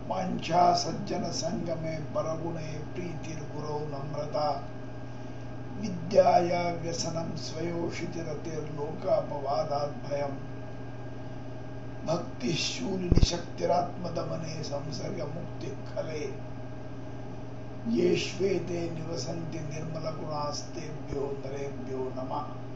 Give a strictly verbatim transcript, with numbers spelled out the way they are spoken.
वांछा सज्जन संगमे परगुणे प्रीतिर्गुरौ नम्रता विद्याया व्यसनं स्वयोषितिरतिर्लोकापवादात् भयम् भक्ति शूलिनी शक्तिरात्मदमने संसर्ग मुक्ति खले ये श्वेते निवसन्ति निर्मल गुणास्तेभ्यो नरेभ्यो नमः।